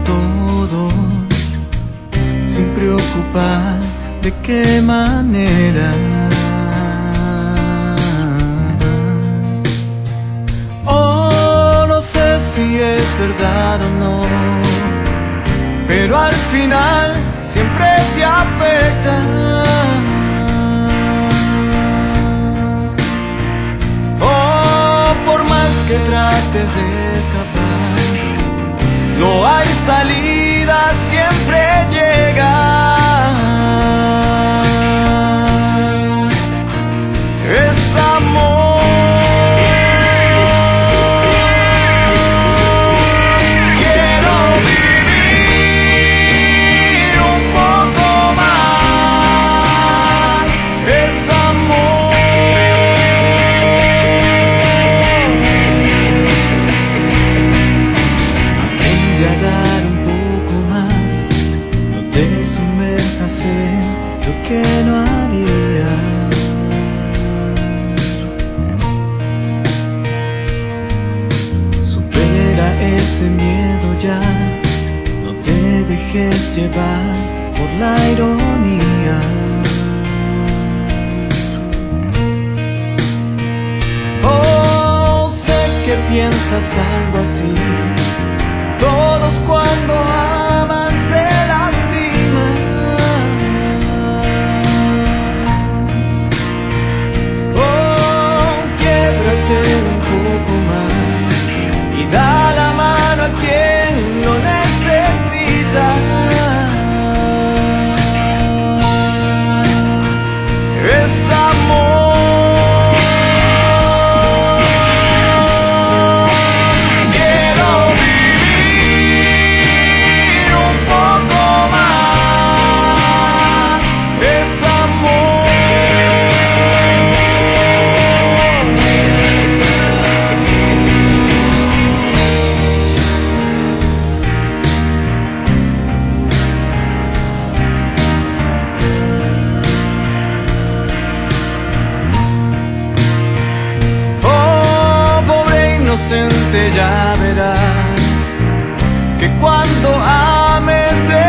todos sin preocupar de qué manera. Oh, no sé si es verdad o no, pero al final siempre te afecta. Oh, por más que trates de escapar, no hay salida, siempre llega. Es amor. Lo que no haría. Supera ese miedo ya, no te dejes llevar por la ironía. Oh, sé que piensas algo así. Todos cuando aman se lastiman. Un poco más y da la mano a quien lo necesita. Es amor. Quiero vivir un poco más. Es amor. Ya verás que cuando ames de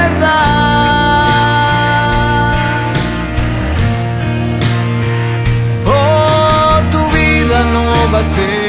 verdad, oh, tu vida no va a ser